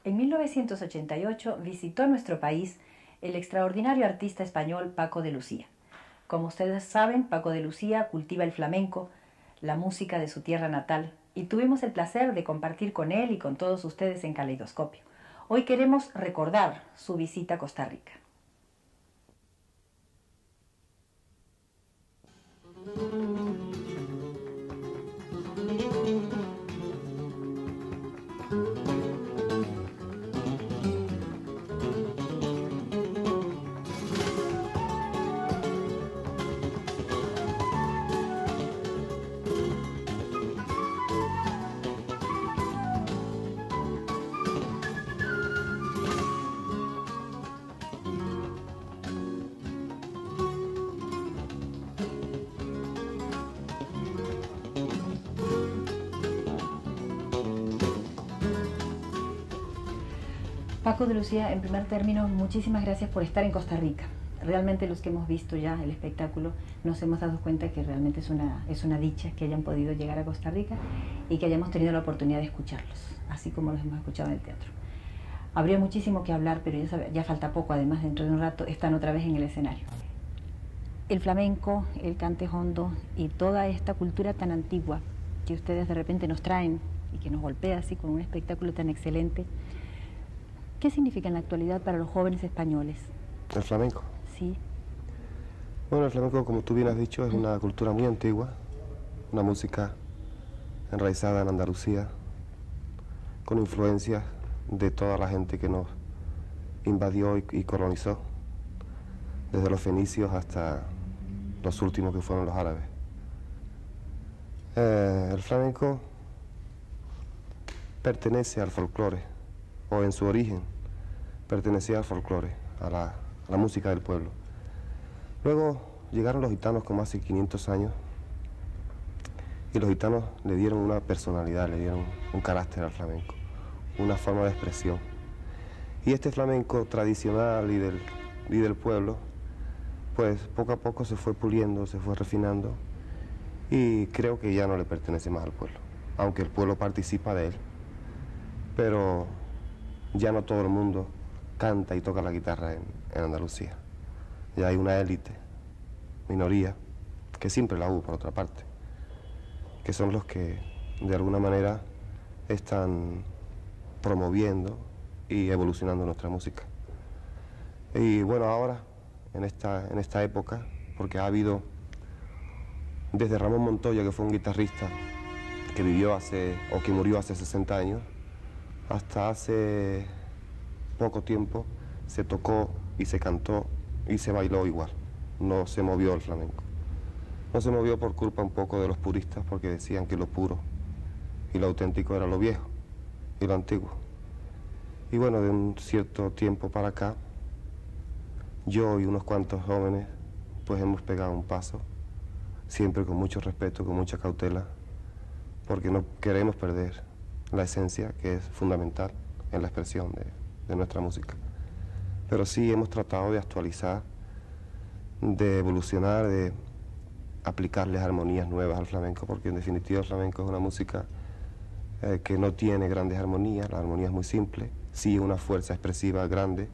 En 1988 visitó nuestro país el extraordinario artista español Paco de Lucía. Como ustedes saben, Paco de Lucía cultiva el flamenco, la música de su tierra natal, y tuvimos el placer de compartir con él y con todos ustedes en Caleidoscopio. Hoy queremos recordar su visita a Costa Rica. Paco de Lucía, en primer término, muchísimas gracias por estar en Costa Rica. Realmente los que hemos visto ya el espectáculo nos hemos dado cuenta que realmente es una dicha que hayan podido llegar a Costa Rica y que hayamos tenido la oportunidad de escucharlos, así como los hemos escuchado en el teatro. Habría muchísimo que hablar, pero ya falta poco, además dentro de un rato están otra vez en el escenario. El flamenco, el cante hondo y toda esta cultura tan antigua que ustedes de repente nos traen y que nos golpea así con un espectáculo tan excelente, ¿qué significa en la actualidad para los jóvenes españoles? ¿El flamenco? Sí. Bueno, el flamenco, como tú bien has dicho, es una cultura muy antigua, una música enraizada en Andalucía, con influencias de toda la gente que nos invadió y colonizó, desde los fenicios hasta los últimos que fueron los árabes. El flamenco pertenece al folclore, o en su origen pertenecía al folclore, a la música del pueblo. Luego llegaron los gitanos como hace 500 años y los gitanos le dieron una personalidad, le dieron un carácter al flamenco, una forma de expresión. Y este flamenco tradicional y del pueblo, pues poco a poco se fue puliendo, se fue refinando y creo que ya no le pertenece más al pueblo, aunque el pueblo participa de él, pero ya no todo el mundo canta y toca la guitarra en Andalucía. Ya hay una élite, minoría, que siempre la hubo por otra parte, que son los que de alguna manera están promoviendo y evolucionando nuestra música. Y bueno, ahora, en esta época, porque ha habido desde Ramón Montoya, que fue un guitarrista que que murió hace 60 años, hasta hace poco tiempo se tocó y se cantó y se bailó igual. No se movió el flamenco. No se movió por culpa un poco de los puristas, porque decían que lo puro y lo auténtico era lo viejo y lo antiguo. Y bueno, de un cierto tiempo para acá, yo y unos cuantos jóvenes pues hemos pegado un paso, siempre con mucho respeto, con mucha cautela, porque no queremos perder la esencia, que es fundamental en la expresión de nuestra música. Pero sí hemos tratado de actualizar, de evolucionar, de aplicarles armonías nuevas al flamenco, porque en definitiva el flamenco es una música que no tiene grandes armonías, la armonía es muy simple, sí una fuerza expresiva grande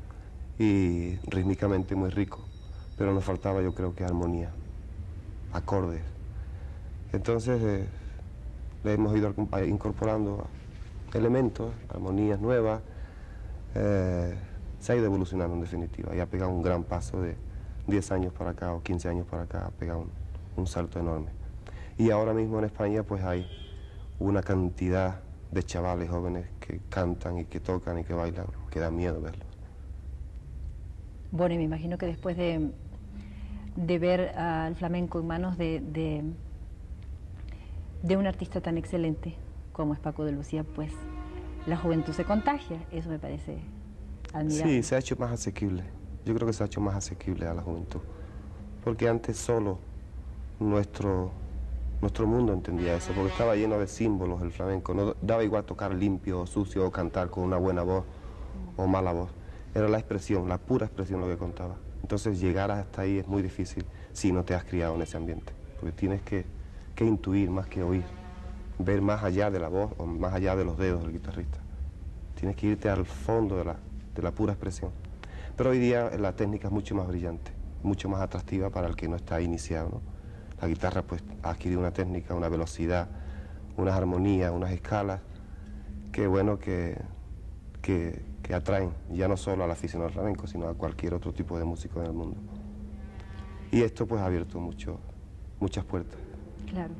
y rítmicamente muy rico, pero nos faltaba, yo creo, que armonía, acordes. Entonces le hemos ido incorporando elementos, armonías nuevas, se ha ido evolucionando en definitiva y ha pegado un gran paso de 10 años para acá o 15 años para acá, ha pegado un salto enorme. Y ahora mismo en España pues hay una cantidad de chavales jóvenes que cantan y que tocan y que bailan, que da miedo verlos. Bueno, y me imagino que después de ver al flamenco en manos de un artista tan excelente como es Paco de Lucía, pues la juventud se contagia, eso me parece admirable. Sí, se ha hecho más asequible, yo creo que se ha hecho más asequible a la juventud, porque antes solo nuestro mundo entendía eso, porque estaba lleno de símbolos el flamenco, no daba igual tocar limpio o sucio o cantar con una buena voz o mala voz, era la expresión, la pura expresión lo que contaba. Entonces llegar hasta ahí es muy difícil si no te has criado en ese ambiente, porque tienes que intuir más que oír, ver más allá de la voz o más allá de los dedos del guitarrista. tienes que irte al fondo de la pura expresión. Pero hoy día la técnica es mucho más brillante, mucho más atractiva para el que no está iniciado, ¿no? La guitarra pues ha adquirido una técnica, una velocidad, unas armonías, unas escalas, que bueno, que atraen ya no solo al aficionado al flamenco, sino a cualquier otro tipo de músico en el mundo. Y esto pues ha abierto muchas puertas. Claro.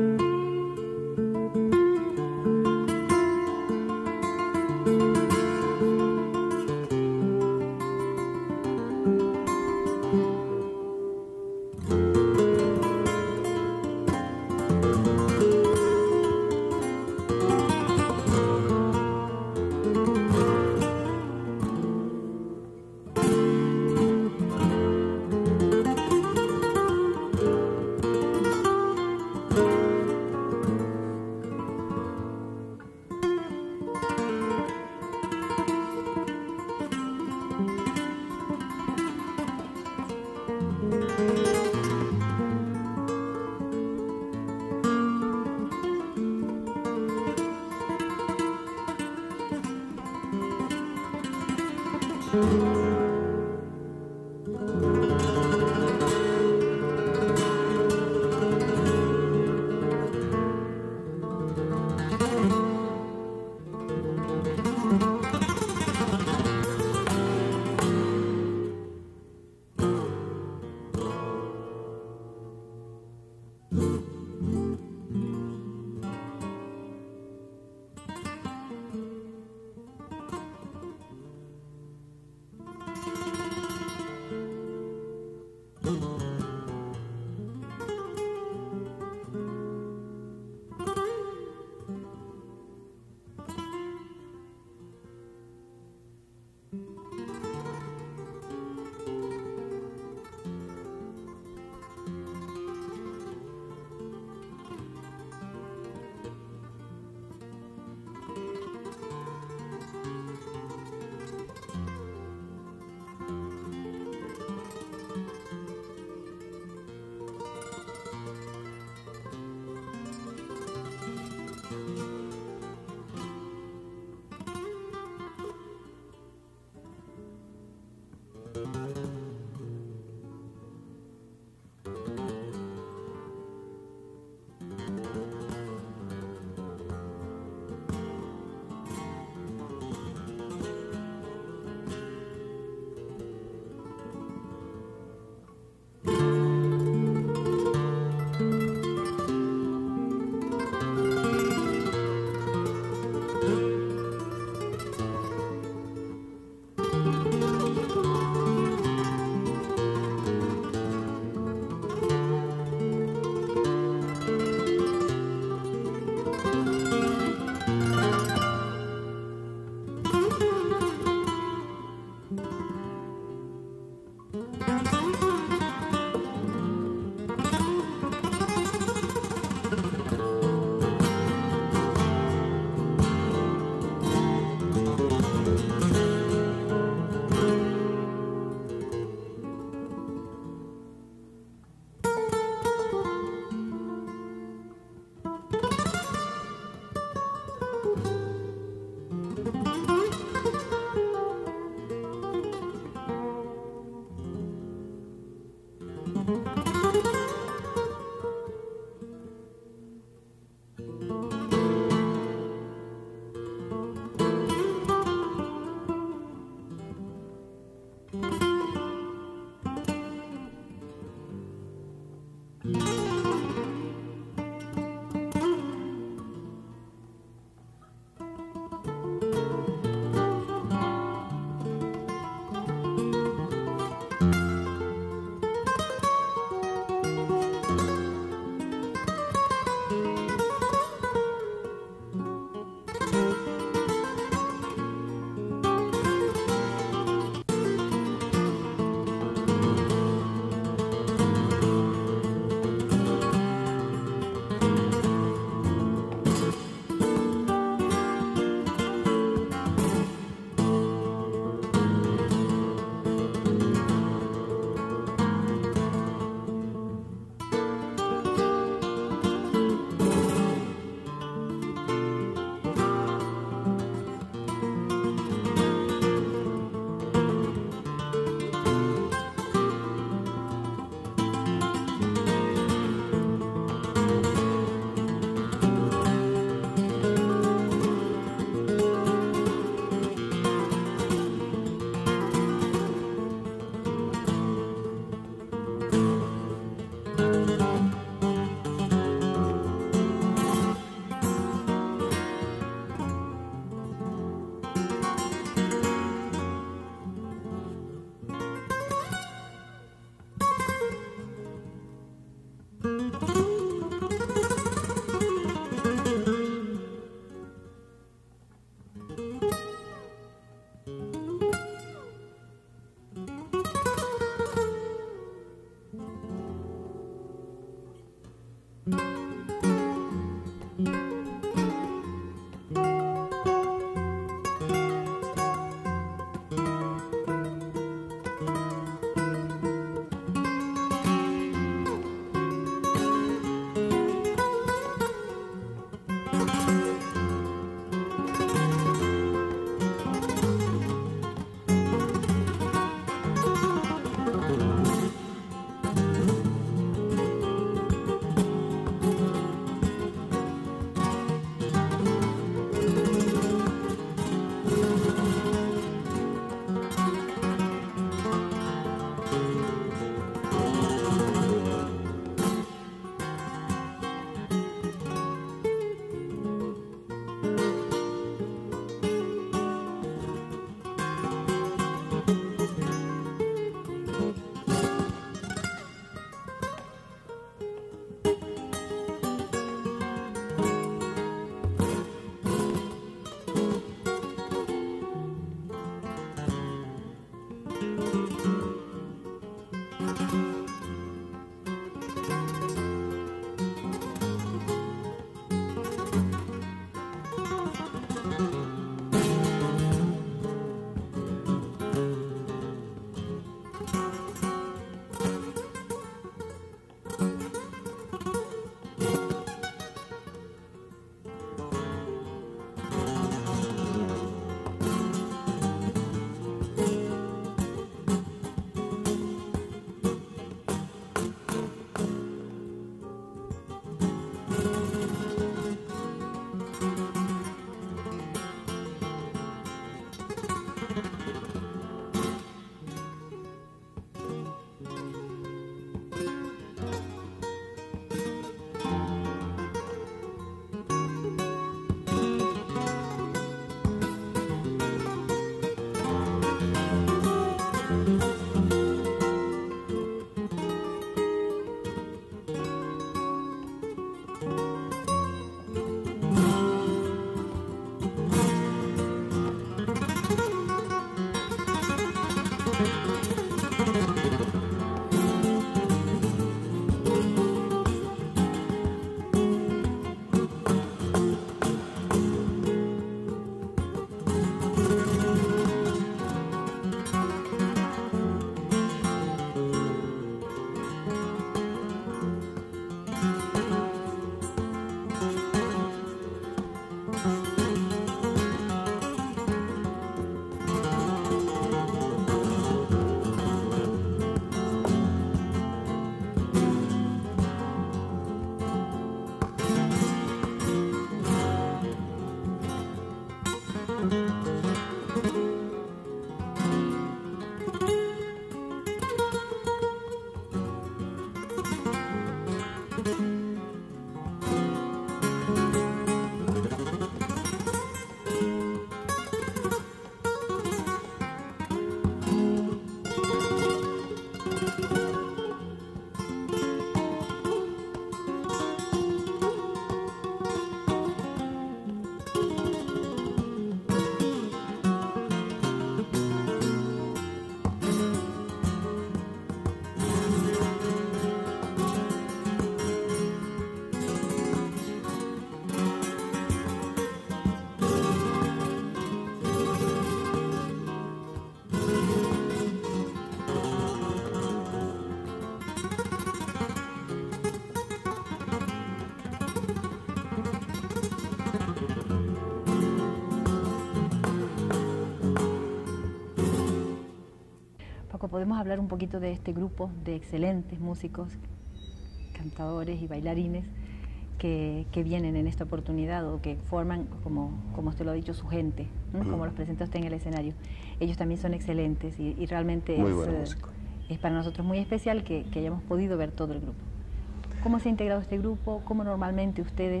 podemos hablar un poquito de este grupo de excelentes músicos, cantadores y bailarines que vienen en esta oportunidad o que forman, como usted lo ha dicho, su gente, ¿no? Como los presenta usted en el escenario. Ellos también son excelentes y realmente es para nosotros muy especial que hayamos podido ver todo el grupo. ¿Cómo se ha integrado este grupo? ¿Cómo normalmente ustedes,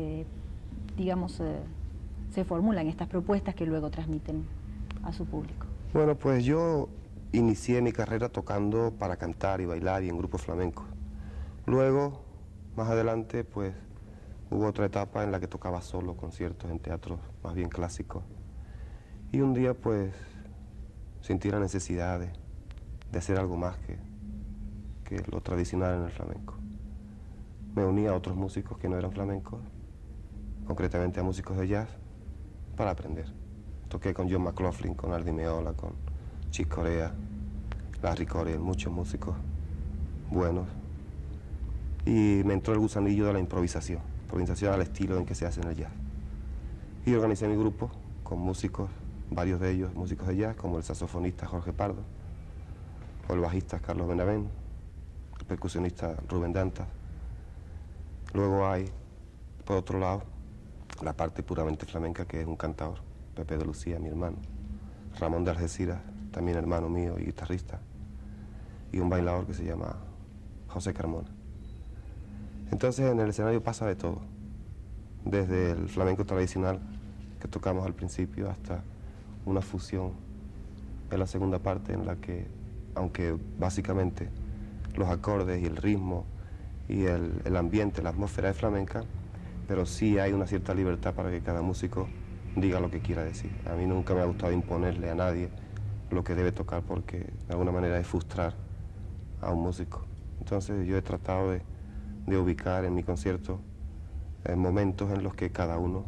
se formulan estas propuestas que luego transmiten a su público? Bueno, pues yo inicié mi carrera tocando para cantar y bailar y en grupos flamencos. Luego, más adelante, pues hubo otra etapa en la que tocaba solo conciertos en teatros más bien clásicos. Y un día, pues, sentí la necesidad de hacer algo más que lo tradicional en el flamenco. Me uní a otros músicos que no eran flamencos, concretamente a músicos de jazz, para aprender. Toqué con John McLaughlin, con Aldi Meola, con Chick Corea, Larry Coryell, muchos músicos buenos. Y me entró el gusanillo de la improvisación al estilo en que se hace en el jazz. Y organicé mi grupo con músicos, varios de ellos músicos de jazz, como el saxofonista Jorge Pardo, o el bajista Carlos Benavent, el percusionista Rubén Dantas. Luego hay, por otro lado, la parte puramente flamenca, que es un cantador, Pepe de Lucía, mi hermano, Ramón de Algeciras, también hermano mío y guitarrista, y un bailador que se llama José Carmona. Entonces en el escenario pasa de todo, desde el flamenco tradicional que tocamos al principio hasta una fusión en la segunda parte en la que, aunque básicamente los acordes y el ritmo y el ambiente, la atmósfera es flamenca, pero sí hay una cierta libertad para que cada músico diga lo que quiera decir. A mí nunca me ha gustado imponerle a nadie lo que debe tocar, porque de alguna manera es frustrar a un músico. Entonces yo he tratado de ubicar en mi concierto momentos en los que cada uno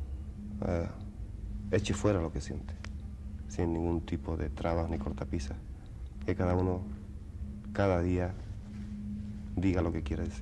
eche fuera lo que siente, sin ningún tipo de trabas ni cortapisas, que cada uno, cada día, diga lo que quiere decir.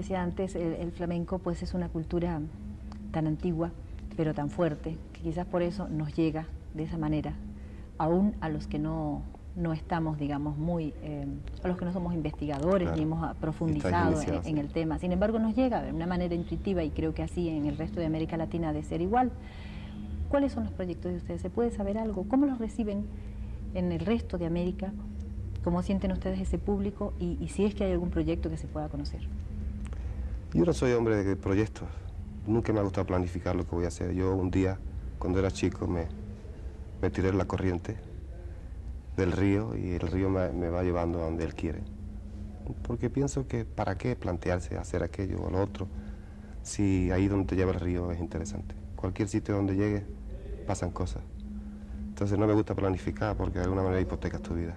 decía antes, el flamenco pues es una cultura tan antigua, pero tan fuerte, que quizás por eso nos llega de esa manera, aún a los que no estamos, digamos, a los que no somos investigadores, claro, ni hemos profundizado en el tema. Sin embargo, nos llega de una manera intuitiva y creo que así en el resto de América Latina ha de ser igual. ¿Cuáles son los proyectos de ustedes? ¿Se puede saber algo? ¿Cómo los reciben en el resto de América? ¿Cómo sienten ustedes ese público? Y si es que hay algún proyecto que se pueda conocer. Yo no soy hombre de proyectos. Nunca me ha gustado planificar lo que voy a hacer. Yo un día, cuando era chico, me tiré en la corriente del río y el río me va llevando a donde él quiere. Porque pienso que ¿para qué plantearse hacer aquello o lo otro si ahí donde te lleva el río es interesante? Cualquier sitio donde llegue pasan cosas. Entonces no me gusta planificar porque de alguna manera hipotecas tu vida.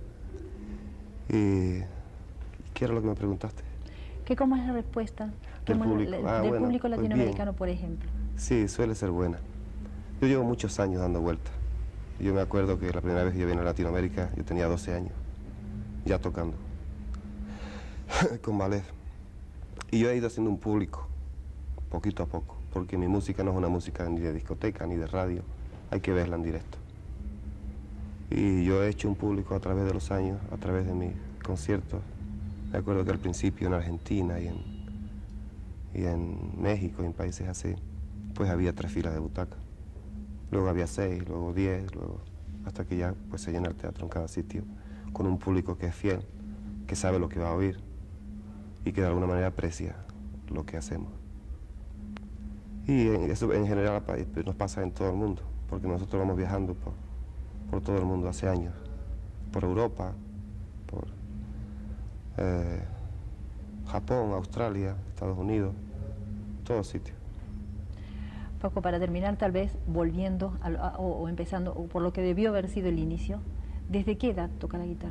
¿Y qué era lo que me preguntaste? ¿Cómo es la respuesta del público, del público latinoamericano, por ejemplo? Sí, suele ser buena. Yo llevo muchos años dando vueltas. Yo me acuerdo que la primera vez que yo vine a Latinoamérica, yo tenía 12 años, ya tocando, con ballet. Y yo he ido haciendo un público, poquito a poco, porque mi música no es una música ni de discoteca, ni de radio, hay que verla en directo. Y yo he hecho un público a través de los años, a través de mis conciertos. Me acuerdo que al principio en Argentina y en México y en países así, pues había 3 filas de butacas. Luego había 6, luego 10, luego hasta que ya pues se llena el teatro en cada sitio con un público que es fiel, que sabe lo que va a oír y que de alguna manera aprecia lo que hacemos. Y eso en general nos pasa en todo el mundo, porque nosotros vamos viajando por todo el mundo hace años, por Europa, por Japón, Australia, Estados Unidos, todos sitios. Paco, para terminar, tal vez volviendo o empezando, o por lo que debió haber sido el inicio, ¿desde qué edad toca la guitarra?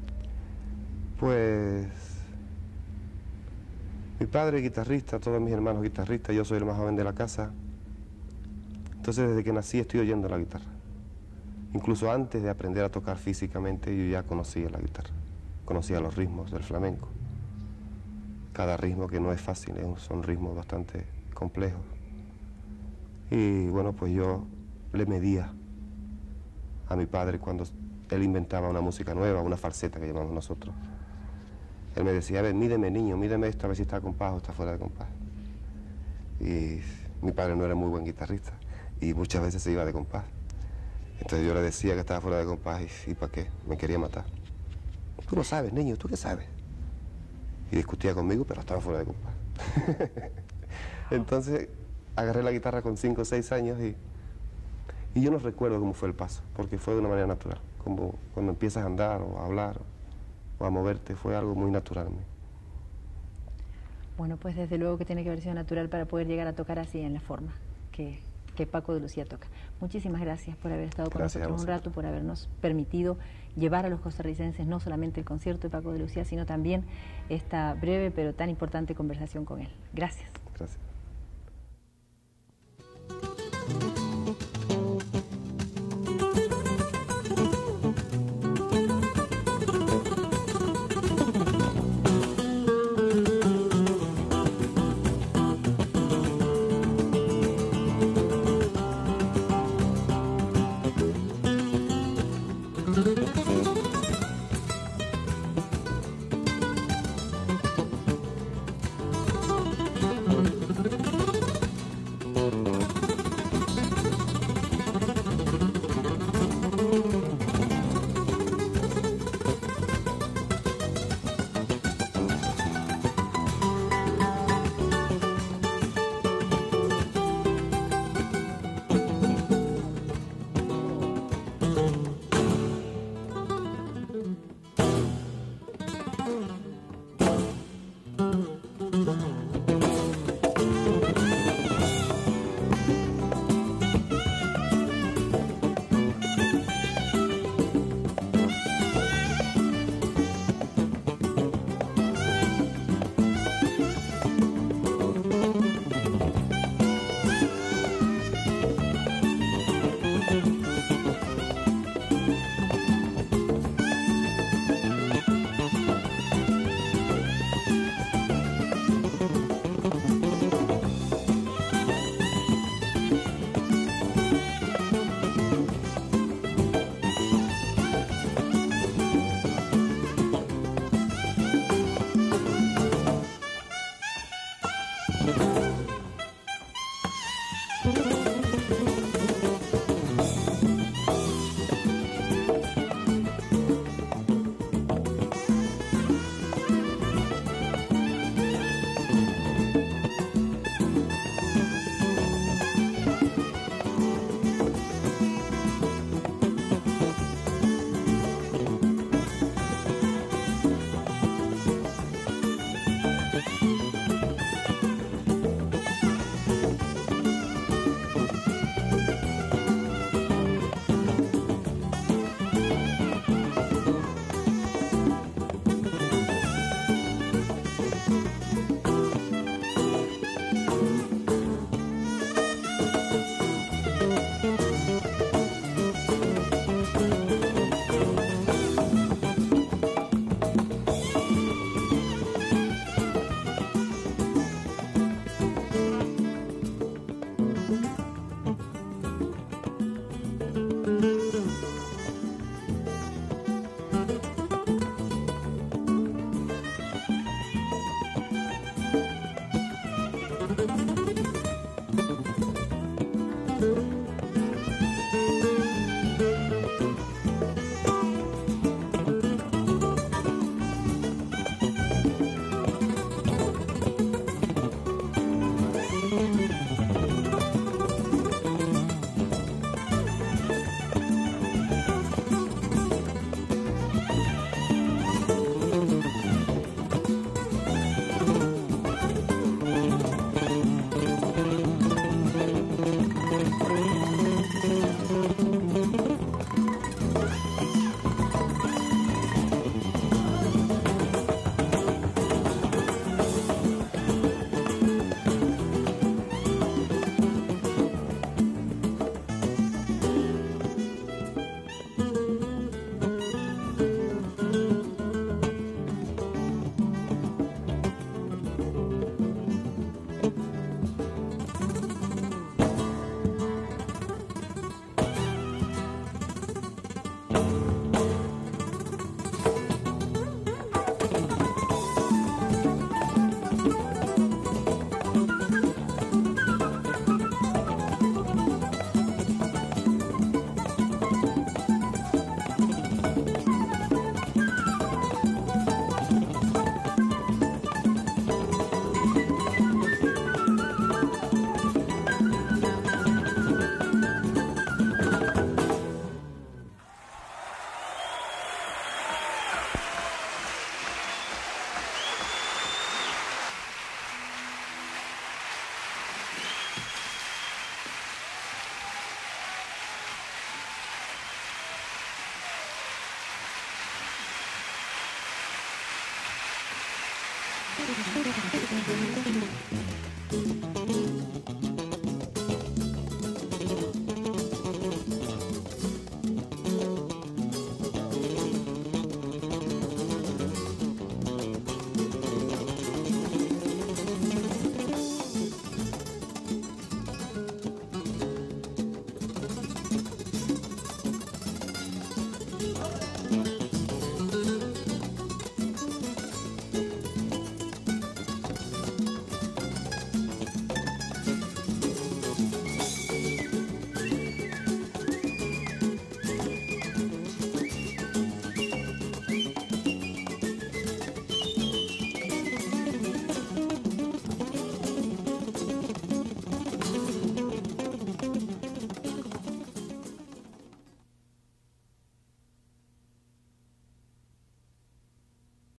Pues mi padre es guitarrista, todos mis hermanos guitarristas, yo soy el más joven de la casa. Entonces desde que nací estoy oyendo la guitarra. Incluso antes de aprender a tocar físicamente yo ya conocía la guitarra, conocía los ritmos del flamenco. Cada ritmo que no es fácil, son ritmos bastante complejos. Y bueno, pues yo le medía a mi padre cuando él inventaba una música nueva, una falseta que llamamos nosotros. Él me decía, a ver, mídeme niño, mídeme esto, a ver si está a compás o está fuera de compás. Y mi padre no era muy buen guitarrista y muchas veces se iba de compás. Entonces yo le decía que estaba fuera de compás y ¿para qué? Me quería matar. Tú no sabes, niño, ¿tú qué sabes? Y discutía conmigo, pero estaba fuera de compás. Entonces agarré la guitarra con 5 o 6 años y yo no recuerdo cómo fue el paso, porque fue de una manera natural. Como cuando empiezas a andar o a hablar o a moverte, fue algo muy natural. Bueno, pues desde luego que tiene que haber sido natural para poder llegar a tocar así en la forma que Paco de Lucía toca. Muchísimas gracias por haber estado con nosotros un rato, por habernos permitido llevar a los costarricenses no solamente el concierto de Paco de Lucía, sino también esta breve pero tan importante conversación con él. Gracias. Gracias.